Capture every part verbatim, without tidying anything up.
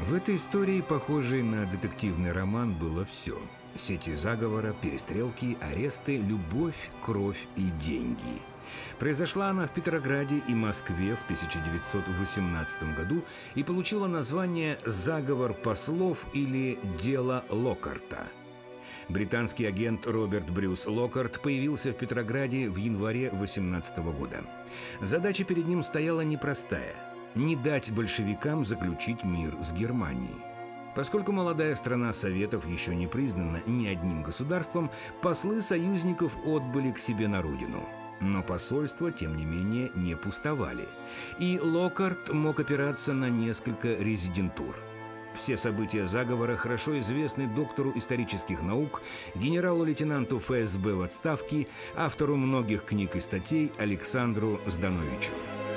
В этой истории, похожей на детективный роман, было все. Сети заговора, перестрелки, аресты, любовь, кровь и деньги. Произошла она в Петрограде и Москве в тысяча девятьсот восемнадцатом году и получила название «Заговор послов» или «Дело Локкарта». Британский агент Роберт Брюс Локкарт появился в Петрограде в январе восемнадцатого года. Задача перед ним стояла непростая – не дать большевикам заключить мир с Германией. Поскольку молодая страна Советов еще не признана ни одним государством, послы союзников отбыли к себе на родину. Но посольства, тем не менее, не пустовали. И Локкарт мог опираться на несколько резидентур. Все события заговора хорошо известны доктору исторических наук, генералу-лейтенанту эф эс бэ в отставке, автору многих книг и статей Александру Здановичу.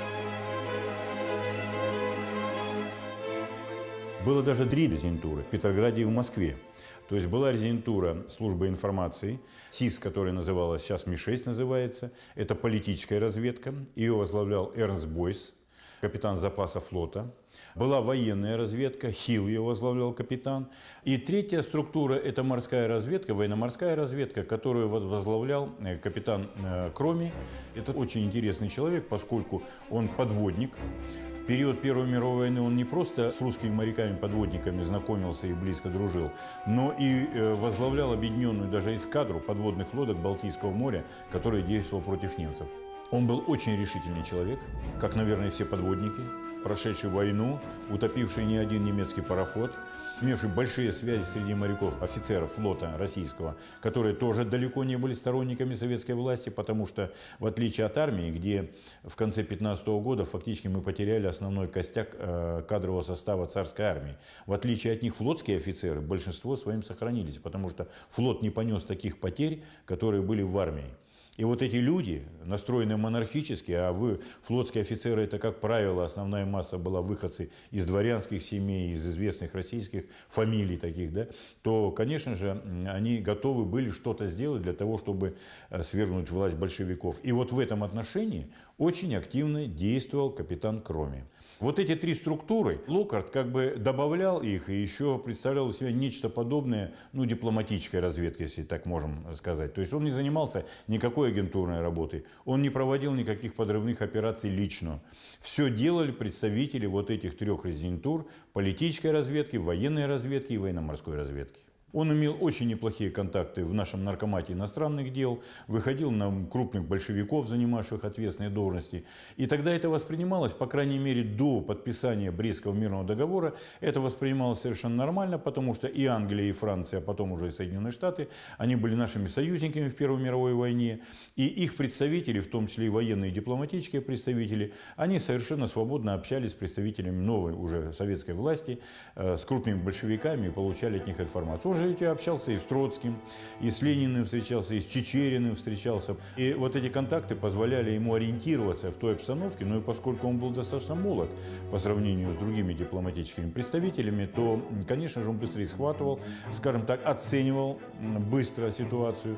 Было даже три резидентуры в Петрограде и в Москве. То есть была резидентура службы информации, СИС, которая называлась, сейчас Ми шесть называется. Это политическая разведка. Ее возглавлял Эрнст Бойс, капитан запаса флота. Была военная разведка, Хилл ее возглавлял капитан. И третья структура – это морская разведка, военно-морская разведка, которую возглавлял капитан Кроми. Это очень интересный человек, поскольку он подводник. В период Первой мировой войны он не просто с русскими моряками-подводниками знакомился и близко дружил, но и возглавлял объединенную даже эскадру подводных лодок Балтийского моря, которая действовала против немцев. Он был очень решительный человек, как, наверное, все подводники, прошедший войну, утопивший не один немецкий пароход, имевший большие связи среди моряков, офицеров флота российского, которые тоже далеко не были сторонниками советской власти, потому что, в отличие от армии, где в конце пятнадцатого года фактически мы потеряли основной костяк кадрового состава царской армии, в отличие от них флотские офицеры, большинство своим сохранились, потому что флот не понес таких потерь, которые были в армии. И вот эти люди, настроенные монархически, а вы, флотские офицеры, это, как правило, основная масса была выходцы из дворянских семей, из известных российских фамилий таких, да, то, конечно же, они готовы были что-то сделать для того, чтобы свергнуть власть большевиков. И вот в этом отношении очень активно действовал капитан Кроми. Вот эти три структуры, Локкарт как бы добавлял их и еще представлял из себя нечто подобное, ну, дипломатической разведкой, если так можем сказать. То есть он не занимался никакой агентурной работой, он не проводил никаких подрывных операций лично. Все делали представители вот этих трех резидентур: политической разведки, военной разведки и военно-морской разведки. Он имел очень неплохие контакты в нашем наркомате иностранных дел, выходил на крупных большевиков, занимавших ответственные должности. И тогда это воспринималось, по крайней мере, до подписания Брестского мирного договора, это воспринималось совершенно нормально, потому что и Англия, и Франция, а потом уже и Соединенные Штаты, они были нашими союзниками в Первой мировой войне. И их представители, в том числе и военные и дипломатические представители, они совершенно свободно общались с представителями новой уже советской власти, с крупными большевиками и получали от них информацию. Он же ведь общался и с Троцким, и с Лениным встречался, и с Чичериным встречался. И вот эти контакты позволяли ему ориентироваться в той обстановке. Ну и поскольку он был достаточно молод по сравнению с другими дипломатическими представителями, то, конечно же, он быстрее схватывал, скажем так, оценивал быстро ситуацию.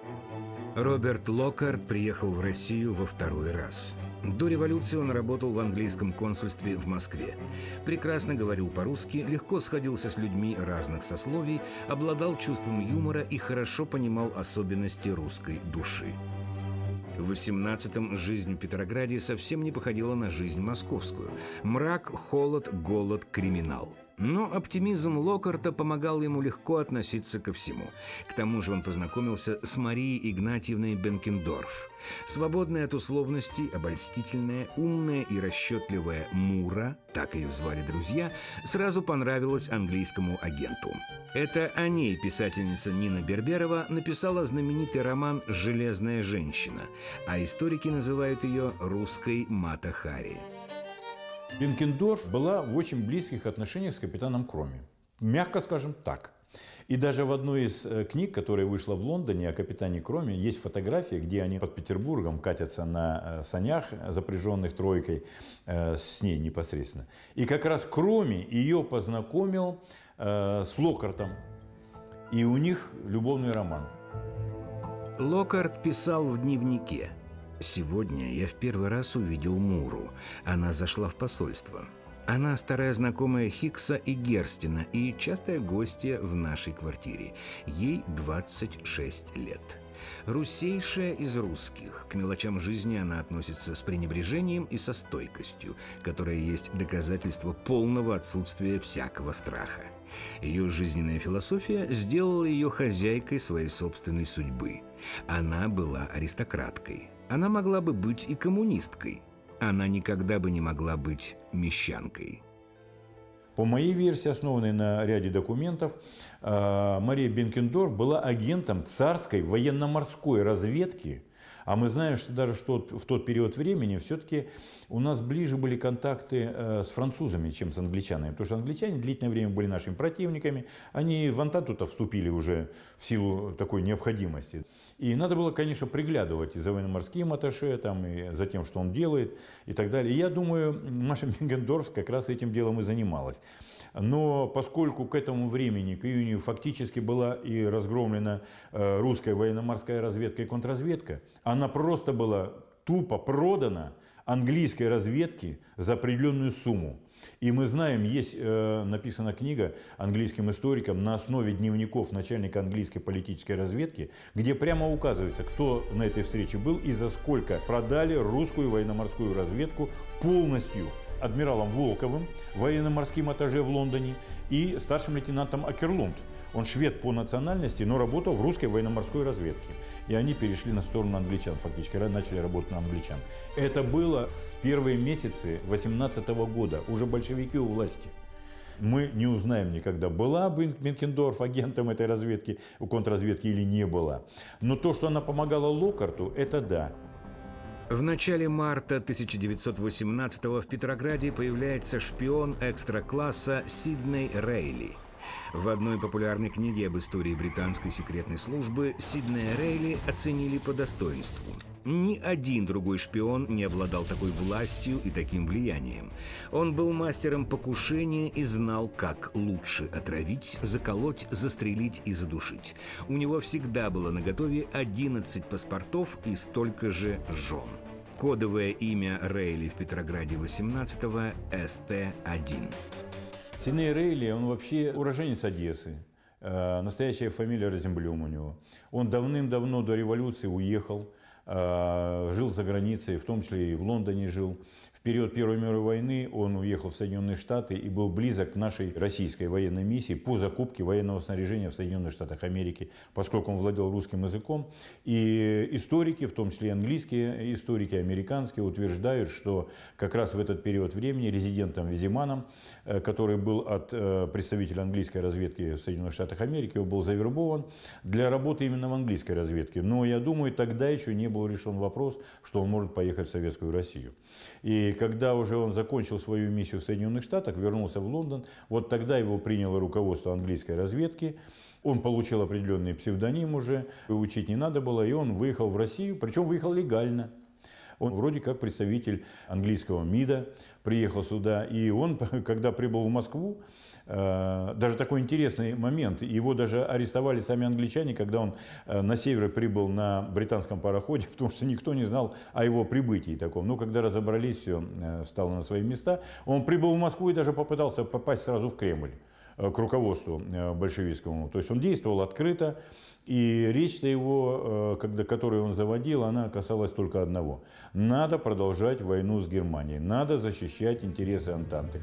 Роберт Локкарт приехал в Россию во второй раз. До революции он работал в английском консульстве в Москве. Прекрасно говорил по-русски, легко сходился с людьми разных сословий, обладал чувством юмора и хорошо понимал особенности русской души. В восемнадцатом жизнь в Петрограде совсем не походила на жизнь московскую. Мрак, холод, голод, криминал. Но оптимизм Локкарта помогал ему легко относиться ко всему. К тому же он познакомился с Марией Игнатьевной Бенкендорф. Свободная от условностей, обольстительная, умная и расчетливая Мура, так ее звали друзья, сразу понравилась английскому агенту. Это о ней писательница Нина Берберова написала знаменитый роман «Железная женщина», а историки называют ее «русской Мата Хари». Бенкендорф была в очень близких отношениях с капитаном Кроми. Мягко скажем так. И даже в одной из книг, которая вышла в Лондоне о капитане Кроме, есть фотография, где они под Петербургом катятся на санях, запряженных тройкой, с ней непосредственно. И как раз Кроме ее познакомил с Локкартом. И у них любовный роман. Локкарт писал в дневнике: «Сегодня я в первый раз увидел Муру. Она зашла в посольство. Она старая знакомая Хикса и Герстена и частая гостья в нашей квартире. Ей двадцать шесть лет. Русейшая из русских. К мелочам жизни она относится с пренебрежением и со стойкостью, которая есть доказательство полного отсутствия всякого страха. Ее жизненная философия сделала ее хозяйкой своей собственной судьбы. Она была аристократкой. Она могла бы быть и коммунисткой. Она никогда бы не могла быть мещанкой. По моей версии, основанной на ряде документов, Мария Бенкендорф была агентом царской военно-морской разведки. А мы знаем, что даже что в тот период времени все-таки у нас ближе были контакты с французами, чем с англичанами. Потому что англичане длительное время были нашими противниками. Они в Антанту-то вступили уже в силу такой необходимости. И надо было, конечно, приглядывать и за военно-морским атташе, там, и за тем, что он делает, и так далее. И я думаю, Маша Бенкендорф как раз этим делом и занималась. Но поскольку к этому времени, к июню, фактически была и разгромлена русская военно-морская разведка и контрразведка, она просто была тупо продана английской разведке за определенную сумму. И мы знаем, есть э, написана книга английским историкам на основе дневников начальника английской политической разведки, где прямо указывается, кто на этой встрече был и за сколько продали русскую военно-морскую разведку полностью адмиралом Волковым, военно-морским атташе в Лондоне, и старшим лейтенантом Акерлунд. Он швед по национальности, но работал в русской военно-морской разведке. И они перешли на сторону англичан, фактически начали работать на англичан. Это было в первые месяцы восемнадцатого года, уже большевики у власти. Мы не узнаем никогда, была Бенкендорф агентом этой разведки, у контрразведки или не была. Но то, что она помогала Локарту, это да. В начале марта тысяча девятьсот восемнадцатого в Петрограде появляется шпион экстра-класса Сидней Рейли. В одной популярной книге об истории британской секретной службы Сиднея Рейли оценили по достоинству. Ни один другой шпион не обладал такой властью и таким влиянием. Он был мастером покушения и знал, как лучше отравить, заколоть, застрелить и задушить. У него всегда было наготове одиннадцать паспортов и столько же жен. Кодовое имя Рейли в Петрограде восемнадцатого – эс тэ один. Сидней Рейли, он вообще уроженец Одессы. Настоящая фамилия Розенблюм у него. Он давным-давно до революции уехал, жил за границей, в том числе и в Лондоне жил. В период Первой мировой войны он уехал в Соединенные Штаты и был близок к нашей российской военной миссии по закупке военного снаряжения в Соединенных Штатах Америки, поскольку он владел русским языком. И историки, в том числе и английские историки, американские, утверждают, что как раз в этот период времени резидентом Визиманом, который был от представителя английской разведки в Соединенных Штатах Америки, он был завербован для работы именно в английской разведке. Но я думаю, тогда еще не был решен вопрос, что он может поехать в Советскую Россию. И когда уже он закончил свою миссию в Соединенных Штатах, вернулся в Лондон, вот тогда его приняло руководство английской разведки. Он получил определенный псевдоним уже, учить не надо было, и он выехал в Россию, причем выехал легально. Он вроде как представитель английского МИДа приехал сюда, и он, когда прибыл в Москву, даже такой интересный момент, его даже арестовали сами англичане, когда он на север прибыл на британском пароходе, потому что никто не знал о его прибытии таком. Но когда разобрались, все встало на свои места, он прибыл в Москву и даже попытался попасть сразу в Кремль к руководству большевистскому. То есть он действовал открыто, и речь-то его, когда, которую он заводил, она касалась только одного. Надо продолжать войну с Германией, надо защищать интересы Антанты.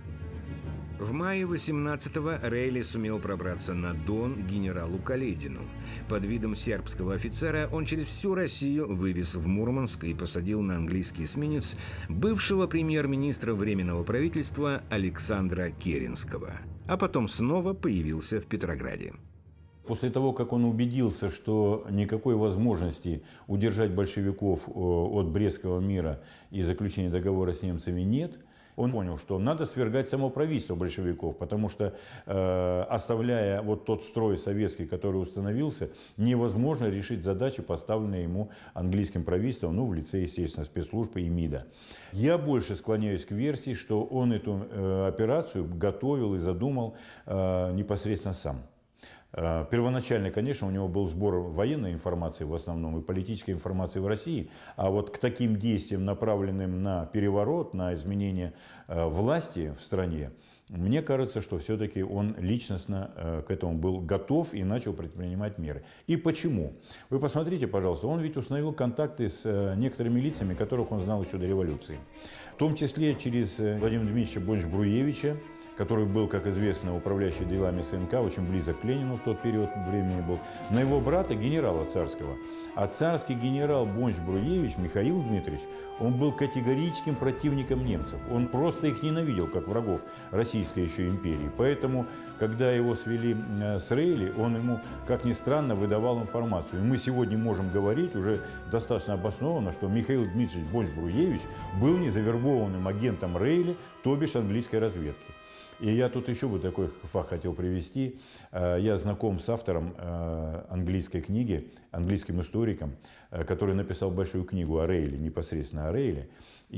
В мае восемнадцатого Рейли сумел пробраться на Дон генералу Каледину. Под видом сербского офицера он через всю Россию вывез в Мурманск и посадил на английский эсминец бывшего премьер-министра Временного правительства Александра Керенского. А потом снова появился в Петрограде. После того, как он убедился, что никакой возможности удержать большевиков от Брестского мира и заключения договора с немцами нет, он понял, что надо свергать само правительство большевиков, потому что, э, оставляя вот тот строй советский, который установился, невозможно решить задачи, поставленные ему английским правительством, ну, в лице, естественно, спецслужб и МИДа. Я больше склоняюсь к версии, что он эту э, операцию готовил и задумал э, непосредственно сам. Первоначально, конечно, у него был сбор военной информации в основном и политической информации в России, а вот к таким действиям, направленным на переворот, на изменение власти в стране, мне кажется, что все-таки он личностно к этому был готов и начал предпринимать меры. И почему? Вы посмотрите, пожалуйста, он ведь установил контакты с некоторыми лицами, которых он знал еще до революции. В том числе через Владимира Дмитриевича Бонч-Бруевича, который был, как известно, управляющий делами СНК, очень близок к Ленину в тот период времени был, на его брата, генерала царского. А царский генерал Бонч-Бруевич, Михаил Дмитриевич, он был категорическим противником немцев. Он просто их ненавидел, как врагов Российской еще империи. Поэтому, когда его свели с Рейли, он ему, как ни странно, выдавал информацию. И мы сегодня можем говорить уже достаточно обоснованно, что Михаил Дмитриевич Бонч-Бруевич был незавербованным агентом Рейли, то бишь английской разведки. И я тут еще бы такой факт хотел привести. Я знаком с автором английской книги, английским историком, который написал большую книгу о Рейле, непосредственно о Рейле.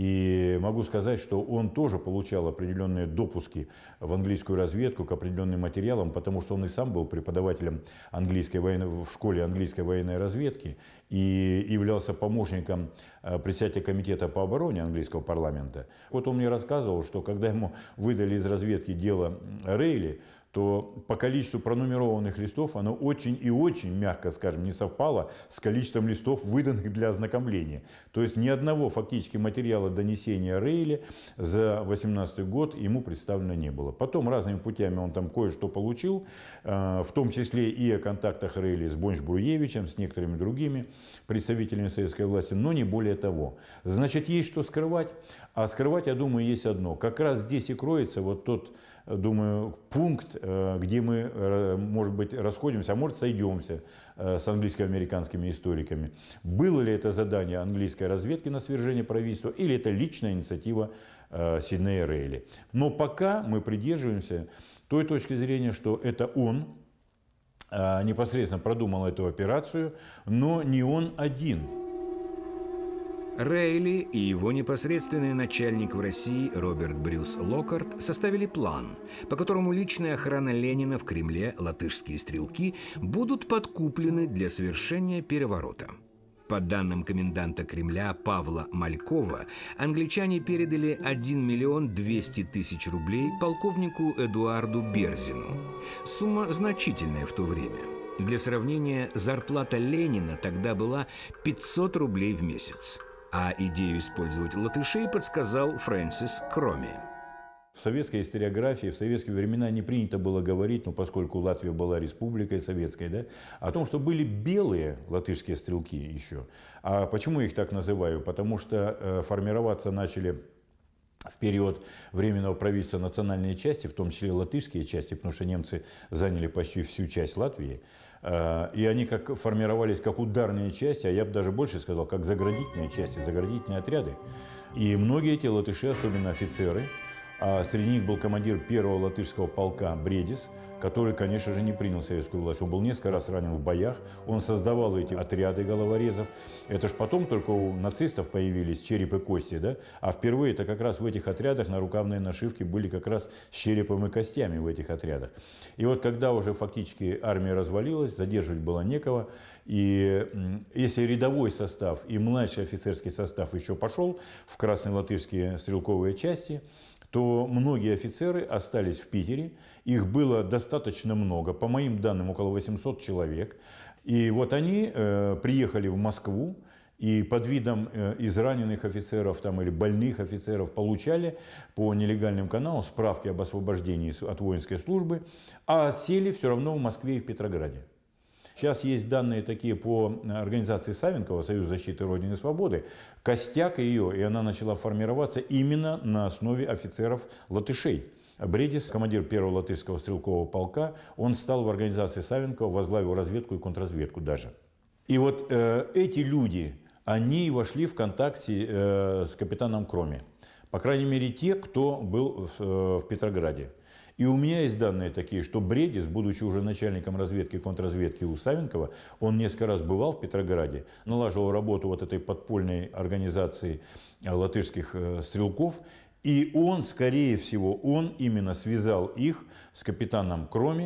И могу сказать, что он тоже получал определенные допуски в английскую разведку к определенным материалам, потому что он и сам был преподавателем английской военной, в школе английской военной разведки и являлся помощником председателя комитета по обороне английского парламента. Вот он мне рассказывал, что когда ему выдали из разведки дело Рейли, то по количеству пронумерованных листов оно очень и очень, мягко скажем, не совпало с количеством листов, выданных для ознакомления. То есть ни одного фактически материала донесения Рейли за восемнадцатый год ему представлено не было. Потом разными путями он там кое-что получил, в том числе и о контактах Рейли с Бонч-Бруевичем, с некоторыми другими представителями советской власти, но не более того. Значит, есть что скрывать, а скрывать, я думаю, есть одно. Как раз здесь и кроется вот тот, думаю, пункт, где мы, может быть, расходимся, а может, сойдемся с английско-американскими историками. Было ли это задание английской разведки на свержение правительства, или это личная инициатива Сиднея Рейли. Но пока мы придерживаемся той точки зрения, что это он непосредственно продумал эту операцию, но не он один. Рейли и его непосредственный начальник в России Роберт Брюс Локкарт составили план, по которому личная охрана Ленина в Кремле, латышские стрелки, будут подкуплены для совершения переворота. По данным коменданта Кремля Павла Малькова, англичане передали один миллион двести тысяч рублей полковнику Эдуарду Берзину. Сумма значительная в то время. Для сравнения, зарплата Ленина тогда была пятьсот рублей в месяц. А идею использовать латышей подсказал Фрэнсис Кроми. В советской историографии в советские времена не принято было говорить, ну, поскольку Латвия была республикой советской, да, о том, что были белые латышские стрелки еще. А почему я их так называю? Потому что э, формироваться начали в период временного правительства национальные части, в том числе латышские части, потому что немцы заняли почти всю часть Латвии. И они как формировались как ударные части, а я бы даже больше сказал, как заградительные части, заградительные отряды. И многие эти латыши, особенно офицеры, а среди них был командир первого латышского полка Бредис, который, конечно же, не принял советскую власть. Он был несколько раз ранен в боях, он создавал эти отряды головорезов. Это ж потом только у нацистов появились череп и кости, да? А впервые это как раз в этих отрядах нарукавные нашивки были как раз с черепом и костями в этих отрядах. И вот когда уже фактически армия развалилась, задерживать было некого, и если рядовой состав и младший офицерский состав еще пошел в красные латышские стрелковые части, то многие офицеры остались в Питере. Их было достаточно много, по моим данным, около восьмисот человек. И вот они э, приехали в Москву и под видом э, израненных офицеров там, или больных офицеров получали по нелегальным каналам справки об освобождении от воинской службы, а сели все равно в Москве и в Петрограде. Сейчас есть данные такие по организации Савенкова, Союз защиты Родины и Свободы. Костяк ее, и она начала формироваться именно на основе офицеров латышей. Бредис, командир первого латышского стрелкового полка, он стал в организации Савенкова, возглавил разведку и контрразведку даже. И вот э, эти люди, они вошли в контакт э, с капитаном Кроми. По крайней мере, те, кто был в, э, в Петрограде. И у меня есть данные такие, что Бредис, будучи уже начальником разведки и контрразведки у Савенкова, он несколько раз бывал в Петрограде, налаживал работу вот этой подпольной организации латышских стрелков. И он, скорее всего, он именно связал их с капитаном Кроми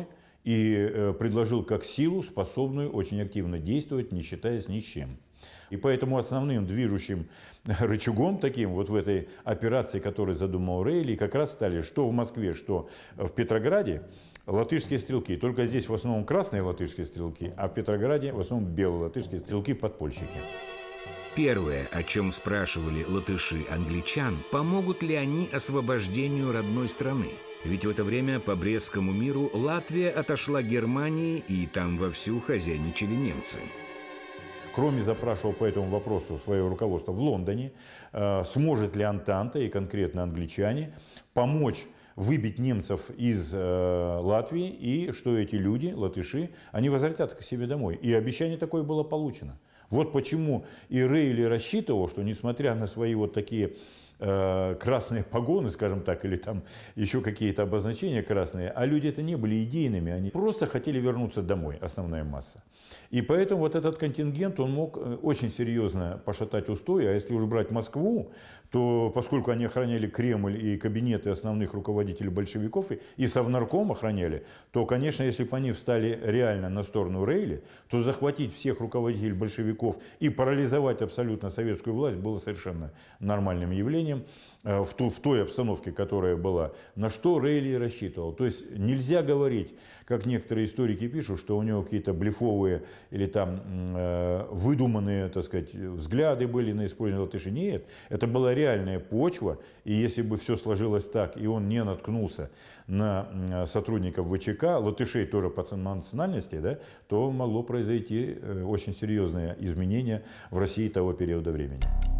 и предложил как силу, способную очень активно действовать, не считаясь ни с чем. И поэтому основным движущим рычагом таким вот в этой операции, которую задумал Рейли, как раз стали что в Москве, что в Петрограде латышские стрелки. Только здесь в основном красные латышские стрелки, а в Петрограде в основном белые латышские стрелки-подпольщики. Первое, о чем спрашивали латыши англичан, помогут ли они освобождению родной страны. Ведь в это время по Брестскому миру Латвия отошла Германии, и там вовсю хозяйничали немцы. Кроме запрашивал по этому вопросу свое руководство в Лондоне, э, сможет ли Антанта и конкретно англичане помочь выбить немцев из э, Латвии, и что эти люди, латыши, они возвратят к себе домой. И обещание такое было получено. Вот почему и Рейли рассчитывал, что несмотря на свои вот такие э, красные погоны, скажем так, или там еще какие-то обозначения красные, а люди это не были идейными, они просто хотели вернуться домой, основная масса. И поэтому вот этот контингент, он мог очень серьезно пошатать устои, а если уж брать Москву, то поскольку они охраняли Кремль и кабинеты основных руководителей большевиков, и, и Совнарком охраняли, то, конечно, если бы они встали реально на сторону Рейли, то захватить всех руководителей большевиков и парализовать абсолютно советскую власть было совершенно нормальным явлением в, ту, в той обстановке, которая была, на что Рейли рассчитывал. То есть нельзя говорить, как некоторые историки пишут, что у него какие-то блефовые или там э, выдуманные, так сказать, взгляды были на использование латыши. Нет, это была реальная почва, и если бы все сложилось так, и он не наткнулся на сотрудников ВЧК, латышей тоже по национальности, да, то могло произойти очень серьезные изменения в России того периода времени.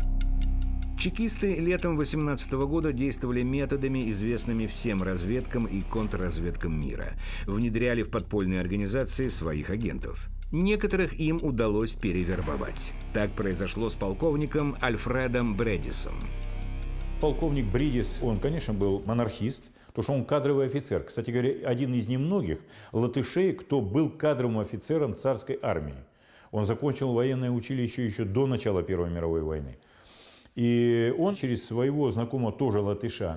Чекисты летом восемнадцатого года действовали методами, известными всем разведкам и контрразведкам мира. Внедряли в подпольные организации своих агентов. Некоторых им удалось перевербовать. Так произошло с полковником Альфредом Бредисом. Полковник Бредис, он, конечно, был монархист, потому что он кадровый офицер. Кстати говоря, один из немногих латышей, кто был кадровым офицером царской армии. Он закончил военное училище еще до начала Первой мировой войны. И он через своего знакомого тоже латыша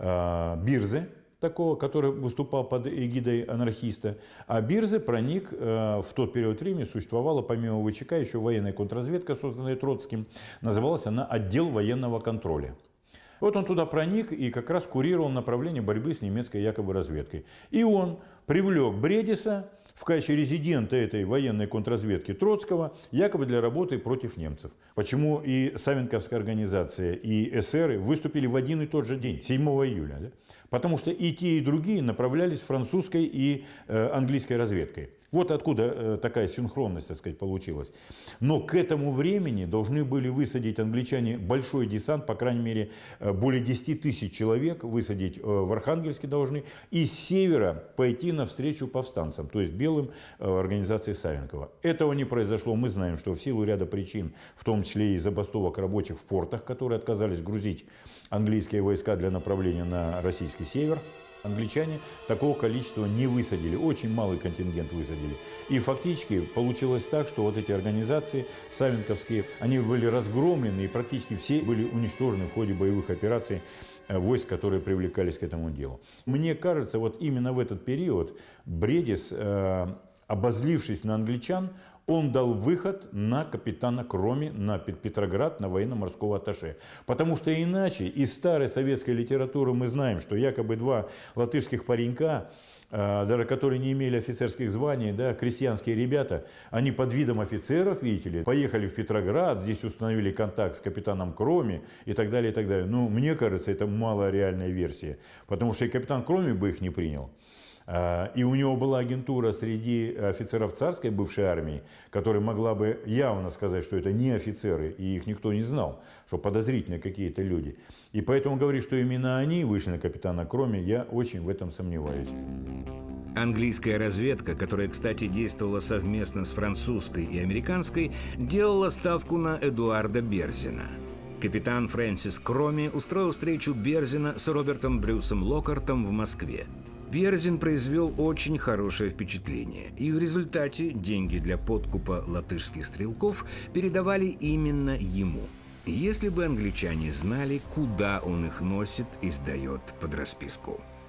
Бирзе, такого, который выступал под эгидой анархиста, а Бирзе проник в тот период времени, существовала помимо ВЧК еще военная контрразведка, созданная Троцким, называлась она «Отдел военного контроля». Вот он туда проник и как раз курировал направление борьбы с немецкой якобы разведкой. И он привлек Бредиса в качестве резидента этой военной контрразведки Троцкого, якобы для работы против немцев. Почему и Савенковская организация, и эсеры выступили в один и тот же день, седьмого июля. Да? Потому что и те, и другие направлялись французской и э, английской разведкой. Вот откуда э, такая синхронность, так сказать, получилась. Но к этому времени должны были высадить англичане большой десант, по крайней мере, э, более десяти тысяч человек высадить э, в Архангельске должны, и с севера пойти навстречу повстанцам, то есть белым э, организации Савенкова. Этого не произошло, мы знаем, что в силу ряда причин, в том числе и забастовок рабочих в портах, которые отказались грузить английские войска для направления на российский север, англичане такого количества не высадили, очень малый контингент высадили. И фактически получилось так, что вот эти организации савенковские, они были разгромлены и практически все были уничтожены в ходе боевых операций войск, которые привлекались к этому делу. Мне кажется, вот именно в этот период Бредис, обозлившись на англичан, он дал выход на капитана Кроми, на Петроград, на военно-морского атташе. Потому что иначе из старой советской литературы мы знаем, что якобы два латышских паренька, даже которые не имели офицерских званий, да, крестьянские ребята, они под видом офицеров, видите ли, поехали в Петроград, здесь установили контакт с капитаном Кроми и так далее, и так далее. Ну, мне кажется, это малореальная версия, потому что и капитан Кроми бы их не принял. И у него была агентура среди офицеров царской бывшей армии, которая могла бы явно сказать, что это не офицеры, и их никто не знал, что подозрительные какие-то люди. И поэтому говорить, что именно они вышли на капитана Кроми, я очень в этом сомневаюсь. Английская разведка, которая, кстати, действовала совместно с французской и американской, делала ставку на Эдуарда Берзина. Капитан Фрэнсис Кроми устроил встречу Берзина с Робертом Брюсом Локартом в Москве. Берзин произвел очень хорошее впечатление, и в результате деньги для подкупа латышских стрелков передавали именно ему. Если бы англичане знали, куда он их носит и сдает под расписку.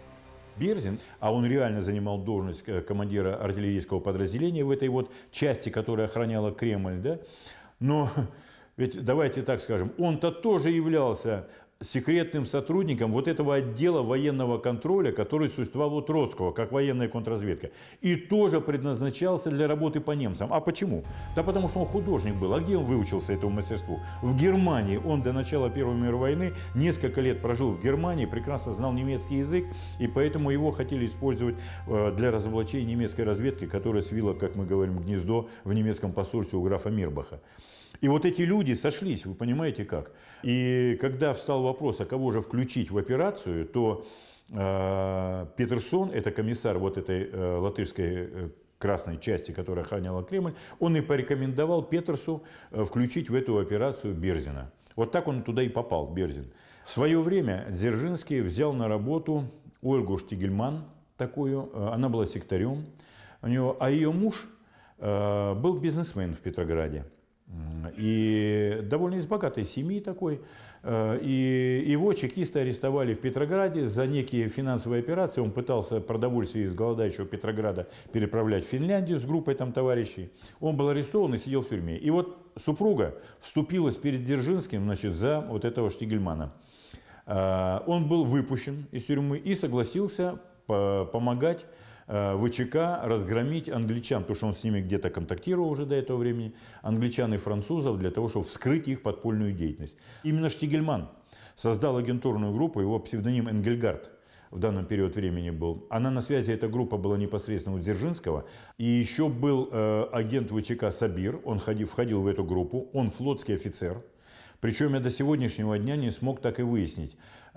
Берзин, а он реально занимал должность командира артиллерийского подразделения в этой вот части, которая охраняла Кремль, да? Но ведь давайте так скажем, он-то тоже являлся секретным сотрудником вот этого отдела военного контроля, который существовал у Троцкого, как военная контрразведка. И тоже предназначался для работы по немцам. А почему? Да потому что он художник был. А где он выучился этому мастерству? В Германии. Он до начала Первой мировой войны несколько лет прожил в Германии, прекрасно знал немецкий язык, и поэтому его хотели использовать для разоблачения немецкой разведки, которая свила, как мы говорим, гнездо в немецком посольстве у графа Мирбаха. И вот эти люди сошлись, вы понимаете как. И когда встал вопрос, а кого же включить в операцию, то э, Петерсон, это комиссар вот этой э, латышской э, красной части, которая охраняла Кремль, он и порекомендовал Петерсу э, включить в эту операцию Берзина. Вот так он туда и попал, Берзин. В свое время Дзержинский взял на работу Ольгу Штигельман, такую, э, она была секретарем, у него, а ее муж э, был бизнесмен в Петрограде. И довольно из богатой семьи такой. И его чекисты арестовали в Петрограде за некие финансовые операции. Он пытался продовольствие из голодающего Петрограда переправлять в Финляндию с группой там товарищей. Он был арестован и сидел в тюрьме. И вот супруга вступилась перед Дзержинским, значит, за вот этого Штигельмана. Он был выпущен из тюрьмы и согласился помогать ВЧК разгромить англичан, потому что он с ними где-то контактировал уже до этого времени, англичан и французов, для того, чтобы вскрыть их подпольную деятельность. Именно Штигельман создал агентурную группу, его псевдоним Энгельгард в данном период времени был. Она на связи, эта группа была непосредственно у Дзержинского. И еще был э, агент ВЧК Сабир, он ходил, входил в эту группу, он флотский офицер. Причем я до сегодняшнего дня не смог так и выяснить.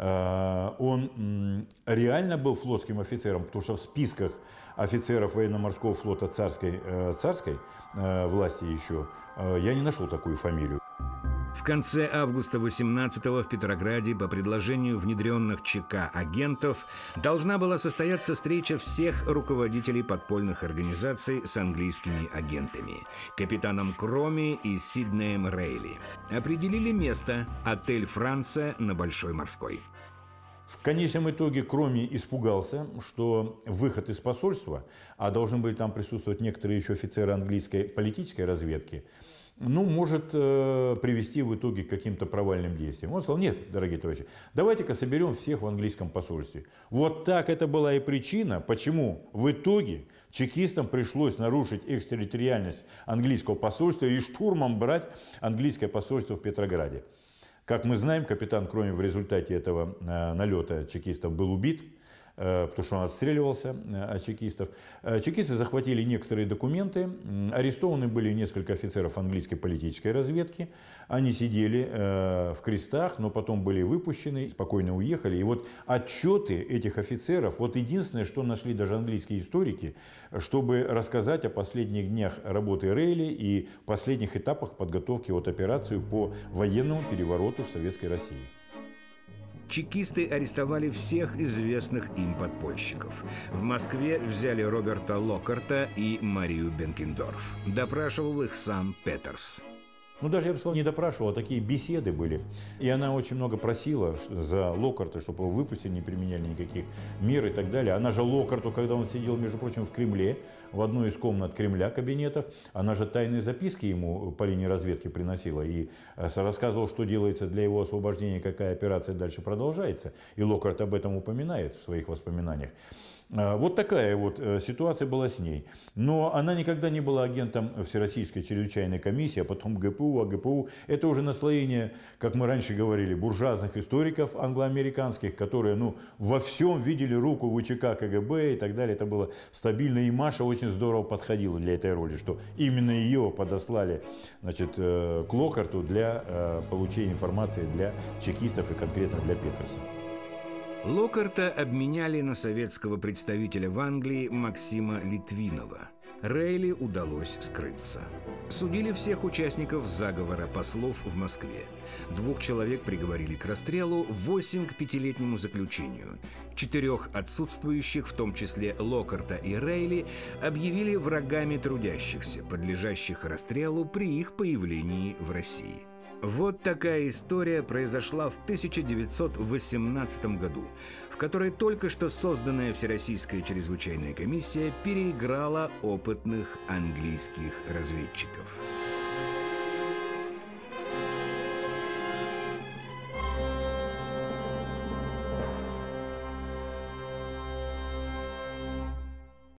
Он реально был флотским офицером, потому что в списках офицеров военно-морского флота царской, царской власти еще я не нашел такую фамилию. В конце августа восемнадцатого в Петрограде по предложению внедренных ЧК агентов должна была состояться встреча всех руководителей подпольных организаций с английскими агентами, капитаном Кроми и Сиднеем Рейли. Определили место – отель «Франция» на Большой Морской. В конечном итоге Кроми испугался, что выход из посольства, а должны были там присутствовать некоторые еще офицеры английской политической разведки, ну, может э, привести в итоге к каким-то провальным действиям. Он сказал: нет, дорогие товарищи, давайте-ка соберем всех в английском посольстве. Вот так это была и причина, почему в итоге чекистам пришлось нарушить экстерриториальность английского посольства и штурмом брать английское посольство в Петрограде. Как мы знаем, капитан Кроми в результате этого э, налета чекистов был убит, потому что он отстреливался от чекистов. Чекисты захватили некоторые документы, арестованы были несколько офицеров английской политической разведки. Они сидели в крестах, но потом были выпущены, спокойно уехали. И вот отчеты этих офицеров, вот единственное, что нашли даже английские историки, чтобы рассказать о последних днях работы Рейли и последних этапах подготовки вот операции по военному перевороту в Советской России. Чекисты арестовали всех известных им подпольщиков. В Москве взяли Роберта Локкарта и Марию Бенкендорф. Допрашивал их сам Петерс. Ну, даже, я бы сказал, не допрашивал, а такие беседы были. И она очень много просила за Локкарта, чтобы его выпустили, не применяли никаких мер и так далее. Она же Локкарту, когда он сидел, между прочим, в Кремле, в одной из комнат Кремля кабинетов, она же тайные записки ему по линии разведки приносила и рассказывала, что делается для его освобождения, какая операция дальше продолжается. И Локкарт об этом упоминает в своих воспоминаниях. Вот такая вот ситуация была с ней. Но она никогда не была агентом Всероссийской чрезвычайной комиссии, а потом ГПУ, а ГПУ. Это уже наслоение, как мы раньше говорили, буржуазных историков англоамериканских, которые ну, во всем видели руку ВЧК, КГБ и так далее. Это было стабильно. И Маша очень здорово подходила для этой роли, что именно ее подослали, значит, к Локкарту для получения информации для чекистов и конкретно для Петерса. Локкарта обменяли на советского представителя в Англии Максима Литвинова. Рейли удалось скрыться. Судили всех участников заговора послов в Москве. Двух человек приговорили к расстрелу, восемь к пятилетнему заключению. Четырех отсутствующих, в том числе Локкарта и Рейли, объявили врагами трудящихся, подлежащих расстрелу при их появлении в России. Вот такая история произошла в тысяча девятьсот восемнадцатом году, в которой только что созданная Всероссийская чрезвычайная комиссия переиграла опытных английских разведчиков.